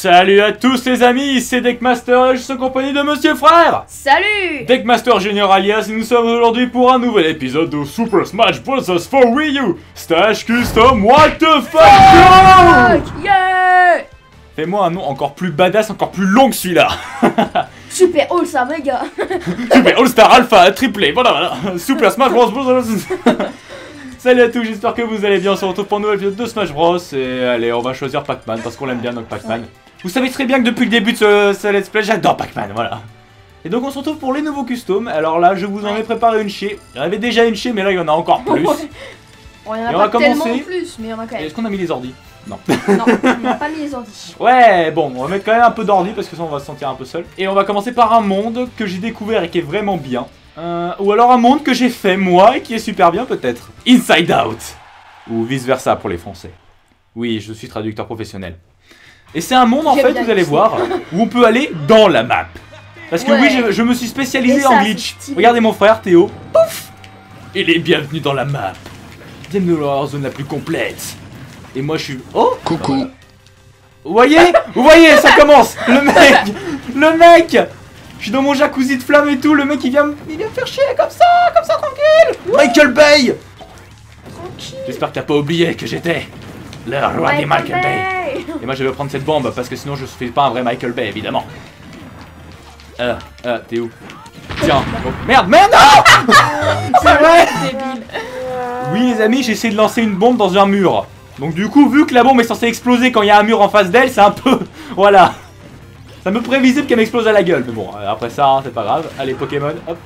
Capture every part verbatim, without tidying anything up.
Salut à tous les amis, c'est Deckmaster et je suis en compagnie de Monsieur Frère. Salut Deckmaster Junior alias et nous sommes aujourd'hui pour un nouvel épisode de Super Smash Bros. For Wii U Stage Custom What the fuck yo yeah. Fais-moi un nom encore plus badass, encore plus long que celui-là. Super All Star Mega. Super All Star Alpha triplé, voilà voilà. Super Smash Bros. Salut à tous, j'espère que vous allez bien, on se retrouve pour un nouvel épisode de Smash Bros. Et allez, on va choisir Pac-Man parce qu'on l'aime bien donc Pac-Man. Ouais. Vous savez très bien que depuis le début de ce, ce let's play, j'adore Pac-Man, voilà. Et donc on se retrouve pour les nouveaux customs. Alors là, je vous en ai préparé une chier. Il y en avait déjà une chier, mais là il y en a encore plus. Bon, il y en a et pas on va tellement commencer. plus, mais il y en a quand même. Est-ce qu'on a mis les ordis? Non. Non, on n'a pas mis les ordis. Ouais, bon, on va mettre quand même un peu d'ordi parce que ça on va se sentir un peu seul. Et on va commencer par un monde que j'ai découvert et qui est vraiment bien. Euh, ou alors un monde que j'ai fait moi et qui est super bien peut-être. Inside Out. Ou vice versa pour les français. Oui, je suis traducteur professionnel. Et c'est un monde en fait, vous allez voir, où on peut aller dans la map. Parce que ouais. oui, je, je me suis spécialisé ça, en glitch. Regardez mon frère Théo. Pouf. Il est bienvenu dans la map. Bienvenue dans la zone la plus complète. Et moi je suis... Oh coucou. Vous voyez? Vous voyez, ça commence. Le mec Le mec Je suis dans mon jacuzzi de flammes et tout, le mec il vient, il vient me faire chier comme ça, comme ça tranquille. Michael Bay. J'espère que t'as pas oublié que j'étais le roi des Michael Bay. Et moi je vais prendre cette bombe parce que sinon je fais pas un vrai Michael Bay évidemment. Euh, euh, t'es où? Tiens, oh, merde, merde, non. C'est vrai. Oui les amis, j'ai essayé de lancer une bombe dans un mur. Donc du coup, vu que la bombe est censée exploser quand il y a un mur en face d'elle, c'est un peu... Voilà. C'est un peu prévisible qu'elle m'explose à la gueule. Mais bon, après ça, hein, c'est pas grave. Allez, Pokémon, hop.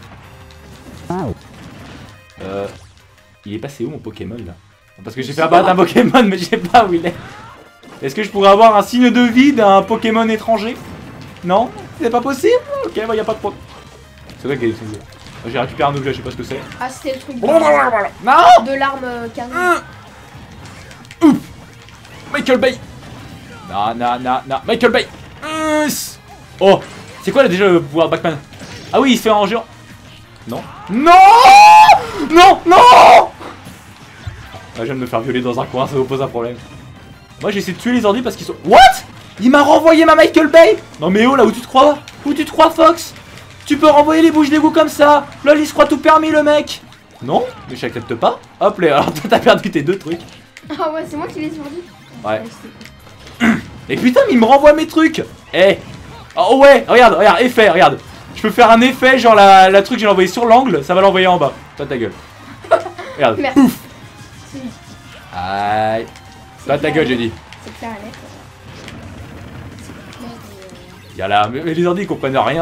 Euh... Il est passé où mon Pokémon là? Parce que j'ai fait abattre un Pokémon mais je sais pas où il est. Est-ce que je pourrais avoir un signe de vie d'un Pokémon étranger? Non? C'est pas possible? Ok, bah y a pas de problème. C'est vrai qu'il est... J'ai récupéré un objet, je sais pas ce que c'est. Ah c'était le truc de, non de l'arme canon. Ouf. Michael Bay. Non, non, non, non. Michael Bay. Oh, c'est quoi là déjà le pouvoir de Pac-Man? Ah oui, il se fait en géant. Non. Non. Non, non. Ah, je viens de me faire violer dans un coin, ça vous pose un problème. Moi j'ai essayé de tuer les ordi parce qu'ils sont... What? Il m'a renvoyé ma Michael Bay. Non mais oh là, où tu te crois? Où tu te crois Fox? Tu peux renvoyer les bouches d'égout comme ça? Là il se croit tout permis le mec. Non, mais je t'accepte pas. Hop là, alors toi t'as perdu tes deux trucs. Ah ouais, c'est moi qui les ai dit. Ouais. Et putain, mais il me renvoie mes trucs. Eh. Oh ouais, regarde, regarde, effet, regarde. Je peux faire un effet, genre la, la truc j'ai envoyé sur l'angle, ça va l'envoyer en bas. Toi ta gueule. Regarde. Merci. Pouf. Aïe. Toi ta gueule, j'ai dit. C'est clair, Alex. Y'a là, mais les ordi ils comprennent rien.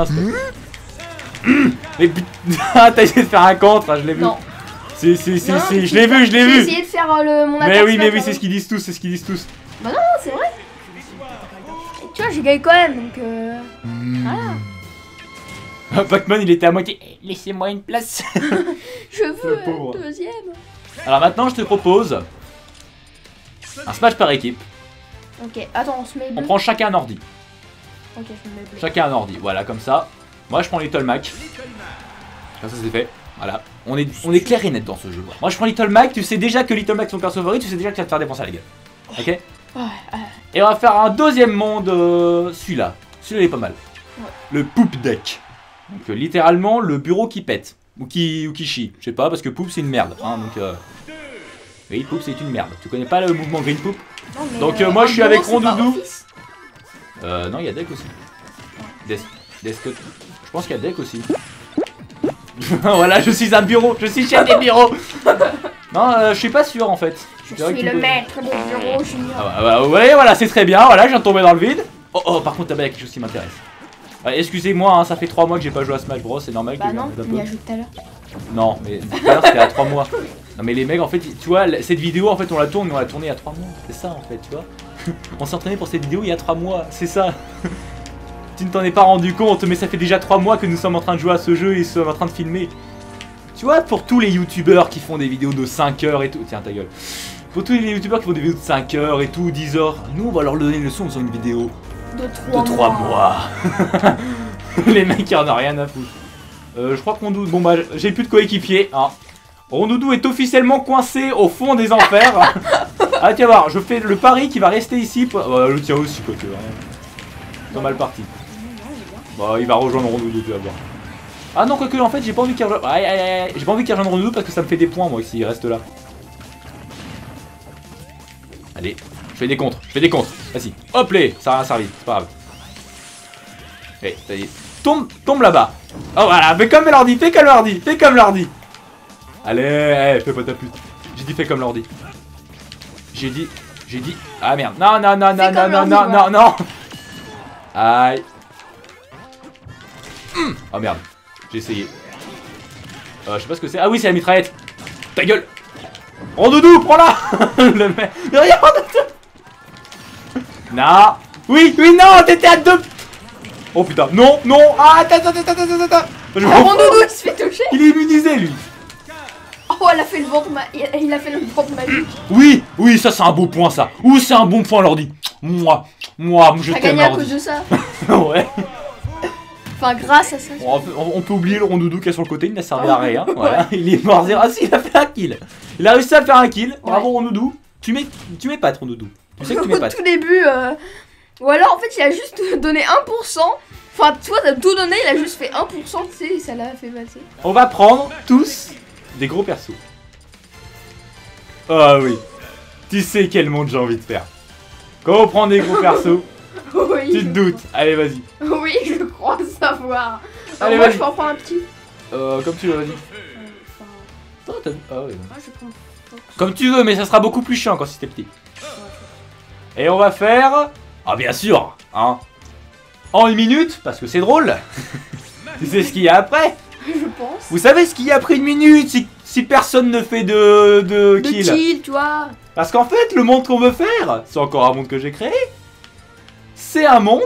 Mais putain, t'as essayé de faire un contre, hein, je l'ai vu. Non. Si, si, si, si, je l'ai vu, je l'ai vu. J'ai essayé de faire euh, le, mon attaque. Mais oui, mais oui, c'est ce qu'ils disent tous, c'est ce qu'ils disent tous. Bah non, c'est vrai. Et tu vois, j'ai gagné quand même, donc euh... Mmh. Voilà. Pac-Man, il était à moitié. Laissez-moi une place. Je veux un deuxième. Alors maintenant, je te propose un smash par équipe. Ok, attends, on se met bleu. On prend chacun un ordi. Ok, je me mets bleu. Chacun un ordi, voilà, comme ça. Moi, je prends Little Mac. Comme ça, c'est fait. Voilà. On est, on est clair et net dans ce jeu. Moi, je prends Little Mac. Tu sais déjà que Little Mac, son perso favori, tu sais déjà que tu vas te faire défoncer à la gueule. Ok? Ouais, ouais. Et on va faire un deuxième monde. Euh, celui-là. Celui-là, il est pas mal. Ouais. Le Poop Deck. Donc, euh, littéralement, le bureau qui pète. Ou qui, ou qui chie. Je sais pas, parce que Poop, c'est une merde. Hein, donc, euh... oui, Poop, c'est une merde. Tu connais pas le mouvement Green Poop? Non, mais donc, euh, euh, moi, je suis avec Rondoudou. Euh, non, il y a Deck aussi. Des, des, je pense qu'il y a Deck aussi. Voilà, je suis un bureau, je suis chef des bureaux. Non, euh, je suis pas sûr en fait. Je suis le maître des bureaux, Junior. Ah bah, bah, ouais, voilà, c'est très bien. Voilà, je viens de tomber dans le vide. Oh, oh, par contre, il y a quelque chose qui m'intéresse. Euh, Excusez-moi, hein, ça fait trois mois que j'ai pas joué à Smash Bros. C'est normal que bah je non, un il y a joué tout à l'heure. Non, mais tout à l'heure c'était à trois mois. Non, mais les mecs, en fait, tu vois, cette vidéo, en fait, on la tourne, mais on l'a tournée il y a trois mois. C'est ça en fait, tu vois. On s'est entraîné pour cette vidéo il y a trois mois, c'est ça. Tu ne t'en es pas rendu compte, mais ça fait déjà trois mois que nous sommes en train de jouer à ce jeu et sommes en train de filmer. Tu vois, pour tous les youtubeurs qui font des vidéos de cinq heures et tout... Tiens, ta gueule. Pour tous les youtubeurs qui font des vidéos de cinq heures et tout, dix heures, nous on va leur donner une leçon en faisant une vidéo de trois mois. Les mecs, ils en ont rien à foutre. Euh, je crois que Rondoudou... Bon bah, j'ai plus de coéquipier. Hein. Rondoudou est officiellement coincé au fond des enfers. Ah, tiens voir, je fais le pari qui va rester ici. Pour... Bah, le tien aussi, quoi, tu vois. sont mal partis. Bah, il va rejoindre Rondoudou, tu vas voir. Ah non, quoique, en fait, j'ai pas envie qu'il rejoigne. Aïe, aïe, aïe, j'ai pas envie qu'il rejoigne Rondoudou parce que ça me fait des points, moi, s'il reste là. Allez, je fais des contres, je fais des contres. Vas-y, hop les, ça a rien servi, c'est pas grave. Allez, ça y est. Tombe, tombe là-bas. Oh voilà, fais comme l'ordi, fais comme l'ordi, fais comme l'ordi. Allez, allez, je fais pas ta pute. J'ai dit fais comme l'ordi. J'ai dit, j'ai dit. Ah merde, non, non, non, non, non, non, non, non, non. Aïe. Mmh. Oh merde, j'ai essayé. Euh, je sais pas ce que c'est. Ah oui, c'est la mitraillette. Ta gueule. Rondoudou, prends-la. Le mec. Mais regarde. Non. Oui, oui, non, t'étais à deux. Oh putain, non, non. Ah, attends, attends, attends, attends, attends. Rondoudou, il se fait toucher. Il est immunisé, lui. Oh, elle a fait le ventre, ma... il a fait le ventre magique. Oui, oui, ça c'est un beau point, ça. Ou c'est un bon point, l'ordi. Moi, moi, je t'aime. T'as gagné à cause de ça. Ouais. Enfin, grâce à ça. On, on peut oublier le Rondoudou qui est sur le côté, il n'a servi à rien. Voilà, il est mort zéro. Ah si, il a fait un kill. Il a réussi à faire un kill. Bravo, ouais. Rondoudou. Tu mets, tu mets pas de Rondoudou. Tu sais que tu mets pas. Au tout début, euh... ou alors en fait, il a juste donné un pour cent. Enfin, tu vois, t'as tout donné, il a juste fait un pour cent, tu sais, et ça l'a fait passer. On va prendre tous des gros persos. Ah oui. Tu sais quel monde j'ai envie de faire. Quand on prend des gros persos, oui. Tu te doutes. Allez, vas-y. Oui, je crois savoir. Allez, moi, je peux en prendre un petit. Euh, comme tu veux, vas-y. Euh, oh, ah, ouais. ah, je prends... Comme tu veux, mais ça sera beaucoup plus chiant quand c'était petit. Et on va faire... Ah, bien sûr, hein. En une minute, parce que c'est drôle. Tu sais ce qu'il y a après? Je pense. Vous savez ce qu'il y a après une minute si, si personne ne fait de, de, de kill. kill, tu vois. Parce qu'en fait, le monde qu'on veut faire, c'est encore un monde que j'ai créé. C'est un monde...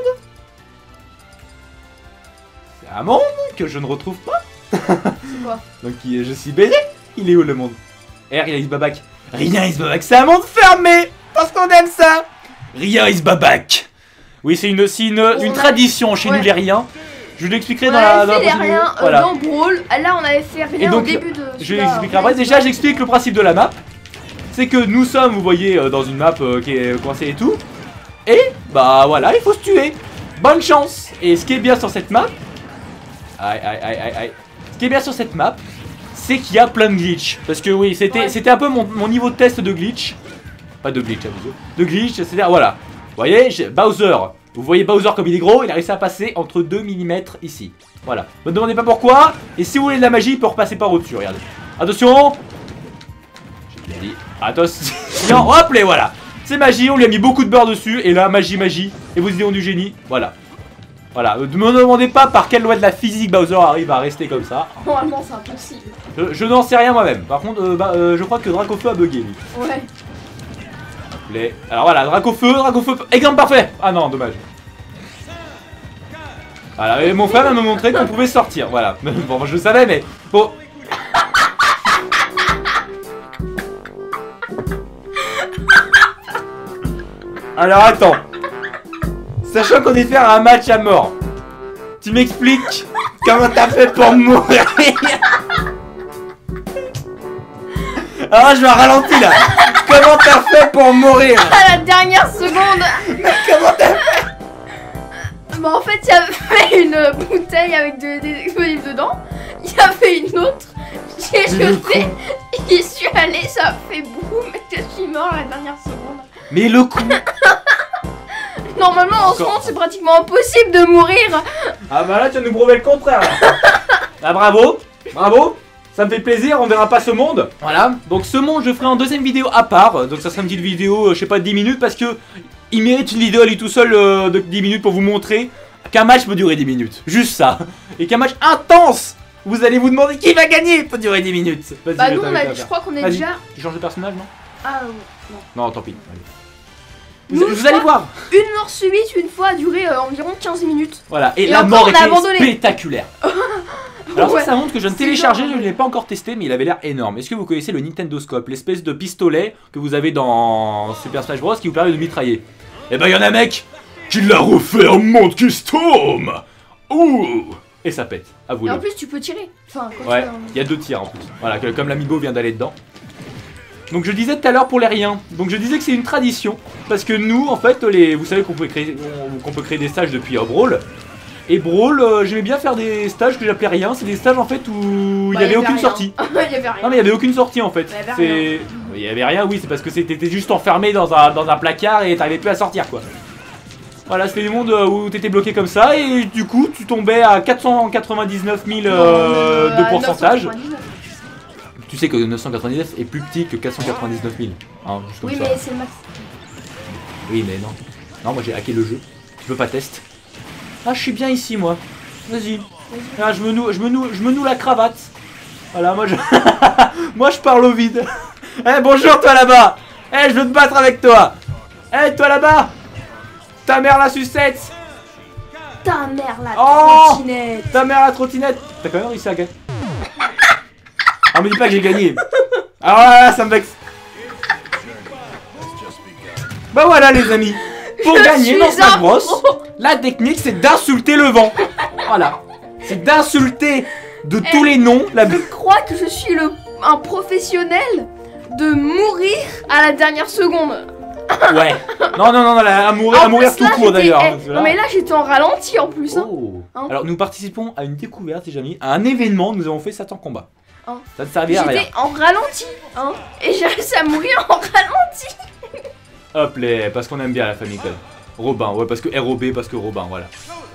C'est un monde que je ne retrouve pas. C'est quoi? Donc je suis baisé. Il est où le monde? R, il is babac. Rien is babac. C'est un monde fermé. Parce qu'on aime ça. Rien is babac. Oui, c'est une, une, une, une tradition chez ouais. nous les riens. Je vous l'expliquerai dans la, dans la prochaine vidéo. Euh, voilà. Dans Brawl, là on avait fait rien et donc, au début de... Je l'expliquerai après. Déjà, j'explique le principe de la map. C'est que nous sommes, vous voyez, dans une map euh, qui est coincée et tout. Et, bah voilà, il faut se tuer. Bonne chance. Et ce qui est bien sur cette map... Aïe, aïe, aïe, aïe, aïe. Ce qui est bien sur cette map, c'est qu'il y a plein de glitch. Parce que oui, c'était ouais. c'était un peu mon, mon niveau de test de glitch. Pas de glitch, à vous. De glitch, c'est-à-dire, voilà. Vous voyez, Bowser. Vous voyez Bowser comme il est gros, il a réussi à passer entre deux millimètres ici. Voilà. Ne me demandez pas pourquoi. Et si vous voulez de la magie, il peut repasser par au-dessus, regardez. Attention. J'ai bien dit. Attention. Hop, les voilà. C'est magie, on lui a mis beaucoup de beurre dessus. Et là, magie, magie. Et vos idées du génie. Voilà. Voilà. Ne me demandez pas par quelle loi de la physique Bowser arrive à rester comme ça. Normalement, c'est impossible. Je, je n'en sais rien moi-même. Par contre, euh, bah, euh, je crois que Dracofeu a bugué, lui. Ouais. Les... Alors voilà, Dracofeu, Dracofeu. Exemple parfait. Ah non, dommage. Voilà, et mon frère m'a montré qu'on pouvait sortir. Voilà. Bon, moi je le savais, mais bon. Alors attends. Sachant qu'on est faire un match à mort, tu m'expliques comment t'as fait pour mourir? Alors je vais ralentir là. Comment t'as fait pour mourir? À la dernière seconde. Mais comment t'as fait? Bah en fait il y avait une bouteille avec de, des explosifs dedans. Il y avait une autre. J'ai jeté. J'y suis allé, ça a fait boum et je suis mort à la dernière seconde. Mais le coup. Normalement en ce moment c'est pratiquement impossible de mourir. Ah bah là tu vas nous prouver le contraire là. Ah bravo. Bravo. Ça me fait plaisir, on verra pas ce monde. Voilà, donc ce monde je ferai en deuxième vidéo à part. Donc ça sera une petite vidéo, je sais pas, de dix minutes. Parce que il mérite une vidéo à lui tout seul euh, de dix minutes pour vous montrer qu'un match peut durer dix minutes. Juste ça. Et qu'un match intense, vous allez vous demander qui va gagner, peut durer dix minutes. Bah nous on a, je crois qu'on est déjà... Tu changes de personnage, non? Ah non. Non, tant pis. Allez. Vous, nous, vous allez voir. Une mort subite une fois a duré euh, environ quinze minutes. Voilà, et, et la mort était spectaculaire. Alors ouais, ça, ça montre que je viens de télécharger, je ne l'ai pas encore testé, mais il avait l'air énorme. Est-ce que vous connaissez le Nintendo Scope, l'espèce de pistolet que vous avez dans Super Smash Bros qui vous permet de mitrailler? Eh ben y'en a un mec qui l'a refait en mode custom. Ouh. Et ça pète, à vous. Et en plus tu peux tirer. Enfin, quand ouais, il y a deux tirs en plus. Voilà, que, comme l'amiibo vient d'aller dedans. Donc je disais tout à l'heure pour les riens. Donc je disais que c'est une tradition. Parce que nous, en fait, les, vous savez qu'on peut créer, qu'on peut créer des stages depuis euh, Brawl. Et Brawl, euh, j'aimais bien faire des stages que j'appelais rien. C'est des stages en fait où il n'y avait, avait aucune rien. sortie. Il y avait rien. Non mais il n'y avait aucune sortie en fait. Il y avait rien, oui, c'est parce que t'étais juste enfermé dans un, dans un placard et t'arrivais plus à sortir quoi. Voilà, c'était des mondes où t'étais bloqué comme ça et du coup tu tombais à quatre cent quatre-vingt-dix-neuf mille euh, de pourcentage. Tu sais que neuf cent quatre-vingt-dix-neuf est plus petit que quatre cent quatre-vingt-dix-neuf mille. Hein, juste oui, comme mais ça. c'est le max. Oui, mais non. Non, moi j'ai hacké le jeu. Tu peux pas tester. Ah, je suis bien ici, moi. Vas-y. Ah, je me noue, je me noue, je me noue la cravate. Voilà, moi je. moi je parle au vide. Eh, hey, bonjour, toi là-bas. Eh, hey, je veux te battre avec toi. Eh, hey, toi là-bas. Ta mère la sucette. Ta mère la oh trottinette. Ta mère la trottinette. T'as quand même réussi à gagner. Ah, me dis pas que j'ai gagné. Alors là, là, ça me vexe. Bah voilà les amis. Pour je gagner dans Smash Bros, la technique c'est d'insulter le vent. Voilà. C'est d'insulter de hey, tous les noms. La... Je crois que je suis le, un professionnel de mourir à la dernière seconde. Ouais. Non, non, non, non à mourir, à mourir tout court d'ailleurs. Eh, non mais là j'étais en ralenti en plus. Hein. Oh. Hein. Alors nous participons à une découverte, les amis, à un événement. Nous avons fait Satan Combat. Hein. Ça ne servait à rien. J'étais en ralenti, hein, et j'ai réussi à mourir en ralenti. Hop les, parce qu'on aime bien la famille quand même. Robin, ouais, parce que R O B, parce que Robin, voilà.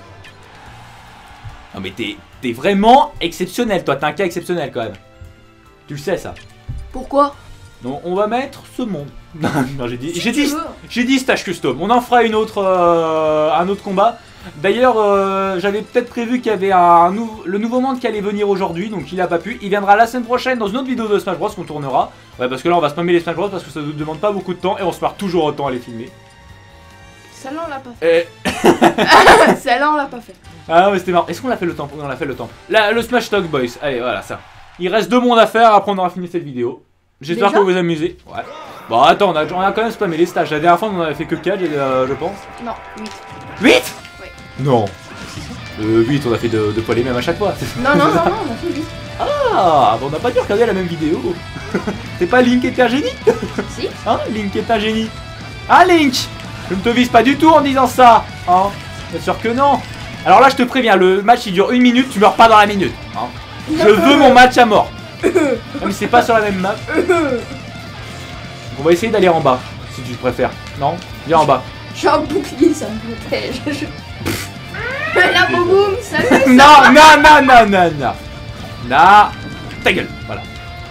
Non mais t'es vraiment exceptionnel, toi, t'es un cas exceptionnel quand même. Tu le sais ça. Pourquoi? Non, on va mettre ce monde. Non, j'ai dit, si j'ai dit, j'ai dit stage custom. On en fera une autre, euh, un autre combat. D'ailleurs, euh, j'avais peut-être prévu qu'il y avait un nou le nouveau monde qui allait venir aujourd'hui, donc il a pas pu. Il viendra la semaine prochaine dans une autre vidéo de Smash Bros qu'on tournera. Ouais, parce que là on va spammer les Smash Bros parce que ça nous demande pas beaucoup de temps et on se marre toujours autant à les filmer. Celle-là on l'a pas fait. Et... Celle-là on l'a pas fait. Ah ouais, c'était marrant. Est-ce qu'on l'a fait le temps? Oui, on l'a fait le temps. Là, le Smash Talk Boys. Allez, voilà ça. Il reste deux mondes à faire, après on aura fini cette vidéo. J'espère que vous vous amusez. Ouais. Bon, attends, on a, on a quand même spammé les stages. La dernière fois on en avait fait que quatre, euh, je pense. Non, huit. huit? Oui. Non. Euh, huit, on a fait deux fois les mêmes à chaque fois. Non, non, non, non, on a fait huit. Ah, bon, on n'a pas dû regarder la même vidéo. C'est pas Link est un génie? Si. Hein, Link est un génie. Ah, Link, je ne te vise pas du tout en disant ça. Hein, bien sûr que non. Alors là, je te préviens, le match il dure une minute, tu meurs pas dans la minute. Hein. Je veux mon match à mort. Même si c'est pas sur la même map. On va essayer d'aller en bas, si tu préfères. Non? Viens en bas. J'ai un bouclier, ça me protège. La boum, salut. Non, non, non, non, non, non. Là, ta gueule, voilà.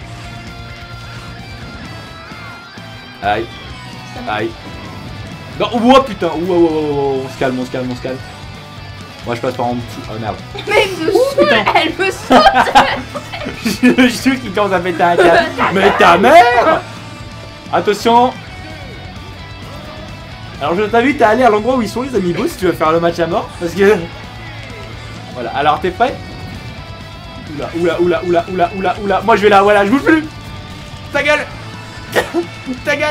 Aïe. Aïe. Non, oh putain, oh, oh, oh, oh, on se calme, on se calme, on se calme. Moi je passe par en dessous, oh merde. Mais elle me saoule, elle me saute. Je suis sûr qu'il commence à péter un câble. Mais ta mère. Attention. Alors je t'invite à aller à l'endroit où ils sont les amiibo si tu veux faire le match à mort. Parce que... Voilà, alors t'es prêt? Oula, oula, oula, oula, oula, oula, oula. Moi je vais là, voilà, je bouge plus. Ta gueule. Ta gueule.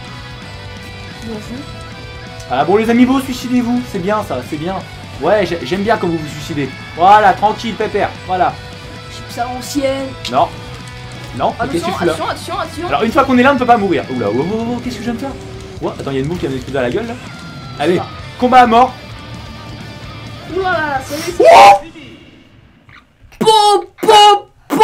Ah bon les amiibo, suicidez-vous. C'est bien ça, c'est bien. Ouais, j'aime bien quand vous vous suicidez. Voilà, tranquille, pépère, voilà. Ça ancienne. Non. Non, attention, qu'est-ce que tu fais là? attention, attention, attention. Alors une fois qu'on est là, on ne peut pas mourir. Oula, oh, oh, oh, qu'est-ce que je viens de faire? Ouais, attends, il y a une moule qui vient d'exploser à la gueule là. Allez, combat à mort. Oula là là, c'est réussi. Po po po.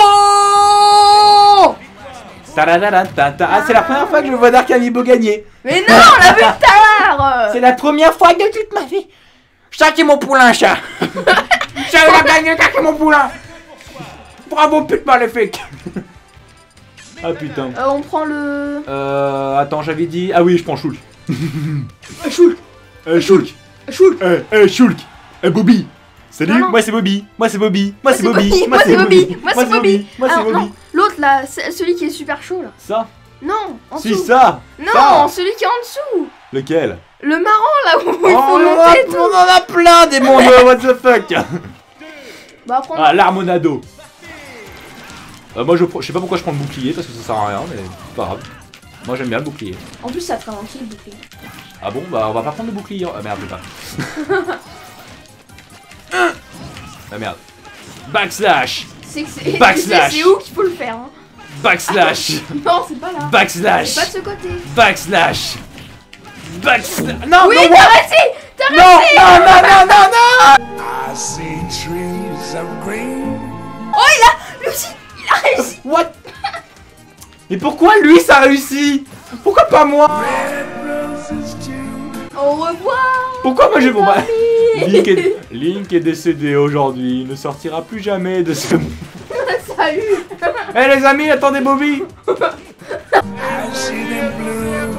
Ah, c'est la première fois que je vois Dark Amiibo gagner. Mais non, on l'a vu tout à l'heure. C'est la première fois de toute ma vie. Ça c'est mon poulain, chat. Ça va gagner, ça c'est mon poulain. Bravo, pute maléfique. Ah putain. Euh, on prend le... Euh... Attends, j'avais dit... Ah oui, je prends Shulk. Shulk. Euh, Shulk. Shulk. Euh, euh, Shulk. Euh, Bobby. Salut, moi c'est Bobby. Moi c'est Bobby. Moi c'est Bobby. Moi c'est Bobby. Moi c'est Bobby. Moi c'est Bobby. L'autre là, celui qui est super chaud là. Ça? Non, en si, dessous. Si, ça. Non, ça. Celui qui est en dessous. Lequel? Le marrant là où il oh, faut monter tout. On en a plein des mondes, what the fuck. Bah, prends... Ah, l'Harmonado. Euh, moi je, je sais pas pourquoi je prends le bouclier parce que ça sert à rien, mais c'est pas grave. Moi j'aime bien le bouclier. En plus ça te ralentit le bouclier. Ah bon, bah on va pas prendre le bouclier. Ah merde, je vais pas. Ah merde. Backslash. C'est que c'est Backslash. C'est où qu'il faut le faire hein. Backslash. Non, c'est pas là. Backslash. C'est pas de ce côté. Backslash. Backslash. Non, Oui, non, t'as what? réussi. T'as Non, réussi. non, non, non, non, non. I see trees of green. Oh, il a... Lui aussi, il a réussi. What? Mais pourquoi lui ça réussit? Pourquoi pas moi? Red roses too. Au revoir. Pourquoi moi je bon bah Mamie. Link est, Link est décédé aujourd'hui, il ne sortira plus jamais de ce monde. Salut. Eh les amis, attendez Bobby. I see them blue.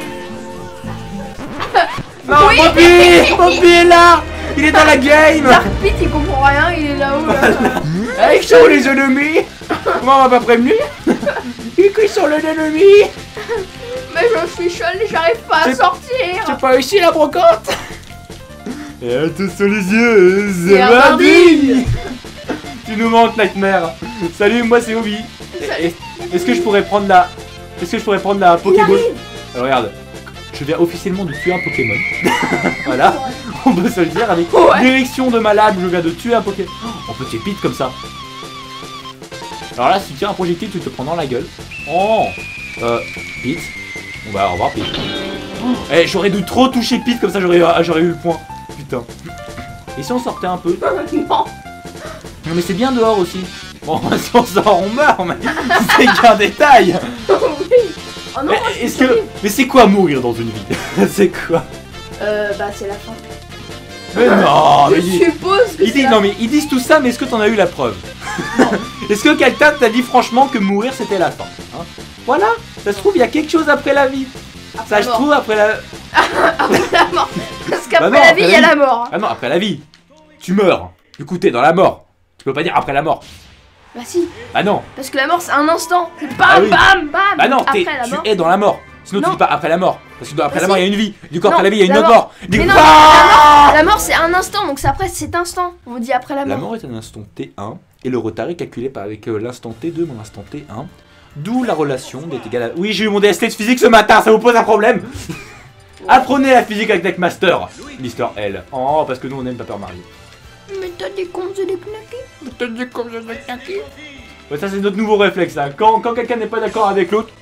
Non, Oui. Bobby, Bobby est là. Il est dans la game. Dark Pit, il comprend rien, il est là-haut. Là. Ils sont les ennemis. Moi on m'a pas prévenu. Ils sont les ennemis. Mais je suis seule, j'arrive pas à C'est- sortir. J'ai pas réussi la brocante. Et attention les yeux, c'est C'est parti. parti. Tu nous manques Nightmare. Salut, moi c'est Obi. Salut. Est-ce que je pourrais prendre la... Est-ce que je pourrais prendre la Pokéball? arrive. Alors, regarde, je viens officiellement de tuer un Pokémon. Voilà, on peut se le dire avec Ouais. direction de malade, je viens de tuer un Pokémon. On peut tuer Pete comme ça. Alors là, si tu tires un projectile, tu te prends dans la gueule. Oh, euh, Pete. Bon bah, au revoir Pete. Eh, j'aurais dû trop toucher Pete comme ça, j'aurais ah, j'aurais eu le point. Putain. Et si on sortait un peu? Non. Non mais c'est bien dehors aussi. Bon, si on sort, on meurt, mais c'est qu'un détail. Oui. Oh non, Mais moi, je est-ce suis que... sauvée. Mais c'est quoi mourir dans une vie? C'est quoi? Euh, bah c'est la fin. Mais non, Je mais ils... suppose que ils c'est disent, la non mais ils disent tout ça, mais est-ce que t'en as eu la preuve? Est-ce que quelqu'un t'a dit franchement que mourir c'était la fin, hein? Voilà, ça se trouve il y a quelque chose après la vie. Après Ça la se mort. trouve après la... Après la mort. Parce qu'après Bah non, la après vie, la il y a vie. la mort. Ah non, après la vie. Tu meurs. Du coup t'es dans la mort. Tu peux pas dire après la mort. Bah si, Bah non. parce que la mort c'est un instant. C'est bam, Ah oui. bam, bam. Bah non, t'es- Après la tu mort. es dans la mort. Sinon tu Non. dis pas après la mort. Parce que dans- après Bah la mort il si. y a une vie. Du coup Non, après la vie il y a une la autre mort. mort. Du Mais coup... non, Ah La mort c'est un instant, donc c'est après cet instant. On dit après la La mort. mort est un instant T un et le retard est calculé par avec euh, l'instant T deux moins l'instant T un. D'où la relation est égale à... Oui, j'ai eu mon D S T de physique ce matin, ça vous pose un problème? Apprenez la physique avec Deckmaster, Mister L. Oh, parce que nous on aime Paper Mario. Mais t'as des cons et des knackis. Ouais, ça c'est notre nouveau réflexe, hein. Quand, quand quelqu'un n'est pas d'accord avec l'autre...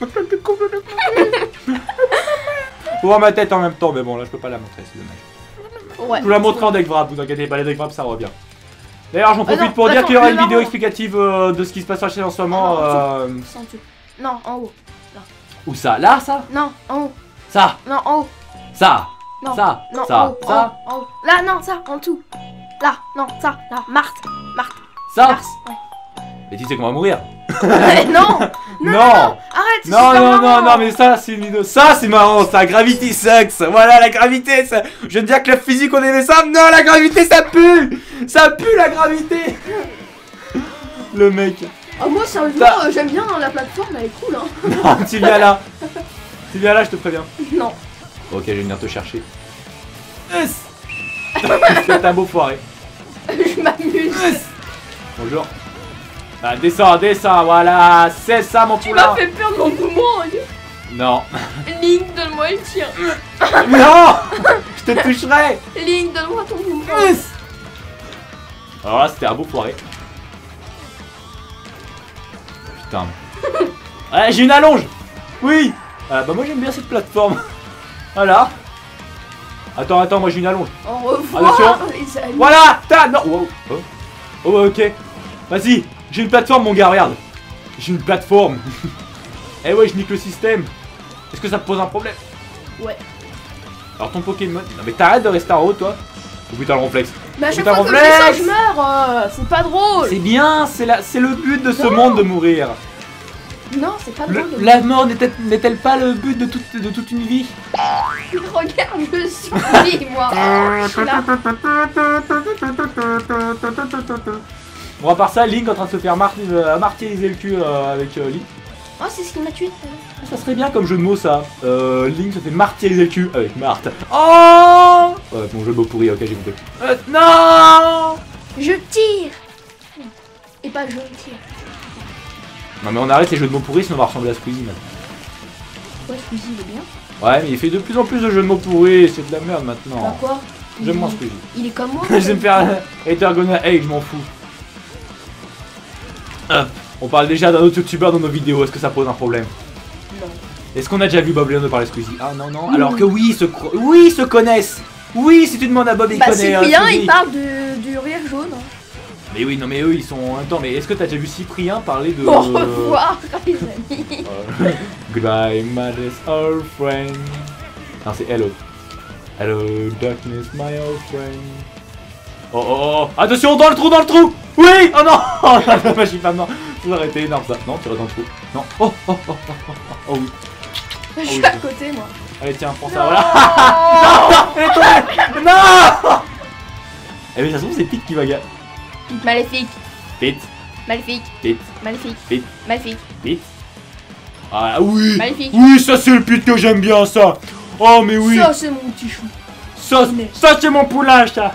Faut voir ma tête en même temps, mais bon là je peux pas la montrer, c'est dommage. Ouais. Je vous la montrerai en deck wrap, vous inquiétez pas, les deck wrap ça revient. D'ailleurs j'en Ah profite non, pour dire attends, qu'il y aura le une vidéo marron. explicative euh, de ce qui se passe chez en ce moment. Ah, euh, Sans Dieu. Non, en haut. Où ça? Là ça? Non, en haut. Ça? Non, en haut. Ça? Non. Ça? Non, Ça? en haut. Ça? En haut. En haut. Là, non, ça, en dessous. Là, non, ça, là. Marthe. Marthe. Ça? Mars. Ouais. Mais tu sais qu'on va mourir. Ouais, non. Non, non, non. Arrête. c'est Non, super non, non, marrant. non, mais ça, c'est une vidéo. Ça, c'est marrant, ça. Gravity sucks. Voilà, la gravité, ça. Je viens de dire que la physique, on aimait ça. Non, la gravité, ça pue. Ça pue, la gravité. Le mec. Ah, moi, sérieusement, Ça- euh, j'aime bien hein, la plateforme, elle est cool, hein. Non, tu viens là. Tu viens là, je te préviens. Non. Ok, je vais venir te chercher. Yes. C'est un beau foiré. Je m'amuse. Bonjour. Bah, descends, descends, voilà. C'est ça, mon Tu m'as poulain. fait perdre mon poumon. Non. Link, donne-moi le tien. Non. Je te toucherai. Link, donne-moi ton poumon. Yes. Alors là, c'était un beau foiré. Putain. Ouais, j'ai une allonge. Oui. Euh, bah moi j'aime bien cette plateforme. Voilà. Attends, attends, moi j'ai une allonge. Au revoir, Attention. les amis. Voilà. Ta non. Oh, oh. Oh, ouais, ok. Vas-y. J'ai une plateforme, mon gars. Regarde. J'ai une plateforme. Eh ouais, je nique le système. Est-ce que ça te pose un problème? Ouais. Alors ton Pokémon. Non mais t'arrêtes de rester en haut, toi. Ou putain le réflexe. Mais à chaque Putain, fois que je réflexe. descends, je meurs. euh, c'est pas drôle. C'est bien. C'est la... c'est le but de ce Non. monde de mourir. Non, c'est pas Le- drôle. de- la mort n'est-elle n'est-elle pas le but de toute, de toute une vie? Regarde, je suis moi. Je suis là. Bon, à part ça, Link en train de se faire mar euh, martyriser le cul euh, avec euh, Link. Oh, c'est ce qui m'a tué. Ça serait bien comme jeu de mots, ça. Euh, Link se fait martyriser le cul avec Marthe. Oh ouais, mon jeu de mots pourri, ok, j'ai compris. Euh, non. Je tire. Et pas je tire. Non, mais on arrête les jeux de mots pourris, sinon on va ressembler à Squeezie, man. Ouais, Squeezie, il est bien. Ouais, mais il fait de plus en plus de jeux de mots pourris, c'est de la merde Bah maintenant. quoi? J'aime Il- moins Squeezie. Il est comme moi. Je vais me faire Ethergona Hey, je m'en fous. Hop. On parle déjà d'un autre youtubeur dans nos vidéos, est-ce que ça pose un problème? Non. Est-ce qu'on a déjà vu Bob Léon parler Squeezie? Ah non, non. Alors que oui, ils se, cro- oui, ils se connaissent. Oui, si tu demandes à Bob, il Bah connaît. hein, Cyprien, Squeezie. il parle de, du rire jaune. Hein. Mais oui, non, mais eux, ils sont en même temps. Mais est-ce que t'as déjà vu Cyprien parler de. Au revoir, les amis. Euh, Goodbye, my old friend. Non, c'est hello. Hello, darkness, my old friend. Oh oh oh, attention, dans le trou, dans le trou. Oui. Oh non. Oh la magie pas mort. Faut arrêter, énorme ça. Non, tu restes dans le trou. Non. Oh oh oh oh oh, oh oui. Je suis oui, à je- côté, moi. Allez, tiens, prends ça, voilà. Non, elle est tombée. Non. Eh mais ça se trouve, c'est Pete qui va gagner. Maléfique, Pete, maléfique, Pete, maléfique, Pete, maléfique, Pete. Ah oui. maléfique. Oui, ça c'est le Pete que j'aime bien, ça. Oh mais oui. Ça, c'est mon petit chou. Ça, ça c'est mon poulain, ça.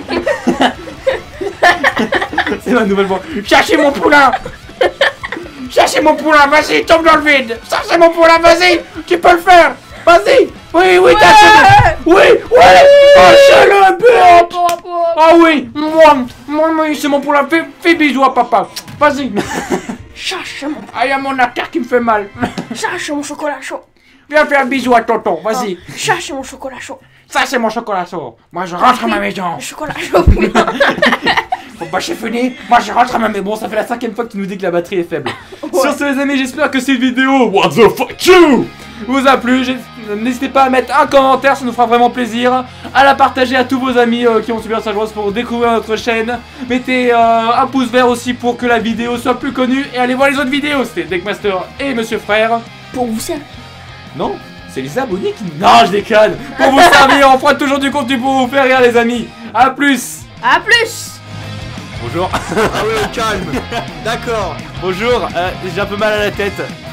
C'est ma nouvelle voix. Cherchez mon poulain. Cherchez mon poulain, vas-y, tombe dans le vide. Ça c'est mon poulain, vas-y, tu peux le faire. Vas-y. Oui, oui, t'as acheté. Oui, oui. Oh, c'est le but. Ah oui, moi, moi, moi, c'est mon poulain. Fais, fais bisous à papa. Vas-y. Cherche mon, Ah, il y a mon artère qui me fait mal. cherche mon chocolat chaud. Viens faire un bisou à tonton, vas-y. Oh, cherche mon chocolat chaud. Ça c'est mon chocolat chaud. Moi je rentre à ma maison. Le chocolat chaud. Bon bah j'ai fini, moi je rentre à ma maison. Bon, ça fait la cinquième fois que tu nous dis que la batterie est faible. Ouais. Sur ce les amis, j'espère que cette vidéo What the fuck you vous a plu. J'ai- N'hésitez pas à mettre un commentaire, ça nous fera vraiment plaisir. À la partager à tous vos amis euh, qui ont suivi Star Wars pour découvrir notre chaîne. Mettez euh, un pouce vert aussi pour que la vidéo soit plus connue. Et allez voir les autres vidéos, c'était Deckmaster et Monsieur Frère. Pour vous, ça. Non, c'est les abonnés qui... Non, je déconne. Pour vous servir, on fera toujours du contenu pour vous faire rire les amis. A plus. À plus. Bonjour. Ah ouais, au calme. D'accord. Bonjour, euh, j'ai un peu mal à la tête.